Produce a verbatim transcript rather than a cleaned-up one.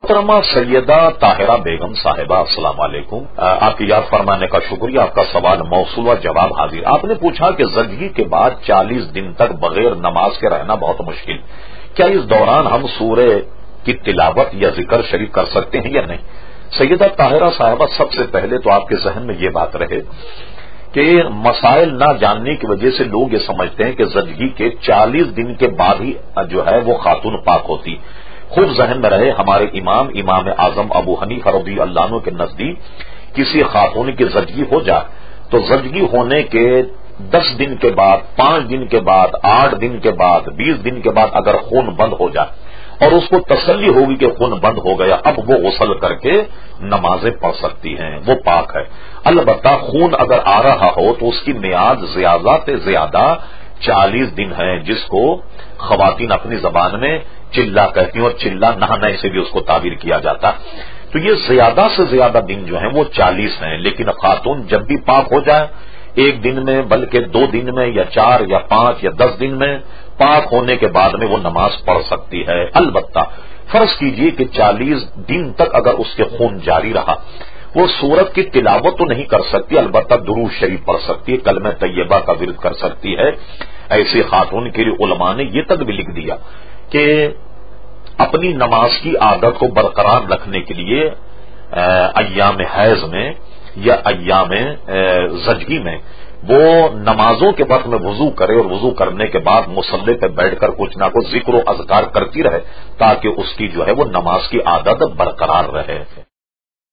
محترمہ سیدہ طاہرہ بیگم صاحبہ السلام علیکم، آپ کی یاد فرمانے کا شکریہ۔ آپ کا سوال موصول و جواب حاضر۔ آپ نے پوچھا کہ زچگی کے بعد چالیس دن تک بغیر نماز کے رہنا بہت مشکل، کیا اس دوران ہم سورہ کی تلاوت یا ذکر شریف کر سکتے ہیں یا نہیں؟ سیدہ طاہرہ صاحبہ، سب سے پہلے تو آپ کے ذہن میں یہ بات رہے کہ مسائل نہ جاننے کی وجہ سے لوگ یہ سمجھتے ہیں کہ زچگی کے چالیس دن کے بعد ہی جو ہے وہ خاتون پاک ہوتی۔ خود ذہن میں رہے، ہمارے امام امام اعظم ابو حنیفہ رضی اللہ عنہ کے نزدیک کسی خاتون کی زچگی ہو جائے تو زچگی ہونے کے دس دن کے بعد، پانچ دن کے بعد، آٹھ دن کے بعد، بیس دن کے بعد اگر خون بند ہو جائے اور اس کو تسلی ہوگی کہ خون بند ہو گیا، اب وہ غسل کر کے نمازیں پڑھ سکتی ہیں، وہ پاک ہے۔ البتہ خون اگر آ رہا ہو تو اس کی میعاد زیادہ سے زیادہ چالیس دن ہے، جس کو خواتین اپنی زبان میں چلہ کہتی ہیں، اور چلہ نہانے سے بھی اس کو تعبیر کیا جاتا۔ تو یہ زیادہ سے زیادہ دن جو ہیں وہ چالیس ہیں، لیکن خاتون جب بھی پاک ہو جائے، ایک دن میں، بلکہ دو دن میں، یا چار یا پانچ یا دس دن میں، پاک ہونے کے بعد میں وہ نماز پڑھ سکتی ہے۔ البتہ فرض کیجئے کہ چالیس دن تک اگر اس کے خون جاری رہا، وہ سورت کی تلاوت تو نہیں کر سکتی، البتہ درود شریف پڑھ سکتی ہے، کلمہ طیبہ کا ورد کر سکتی ہے۔ ایسی خاتون کے لیے علماء نے یہ تک بھی لکھ دیا کہ اپنی نماز کی عادت کو برقرار رکھنے کے لیے ایام حیض میں یا ایام زچگی میں وہ نمازوں کے وقت میں وضو کرے، اور وضو کرنے کے بعد مصلی پہ بیٹھ کر کچھ نہ کچھ ذکر و اذکار کرتی رہے، تاکہ اس کی جو ہے وہ نماز کی عادت برقرار رہے۔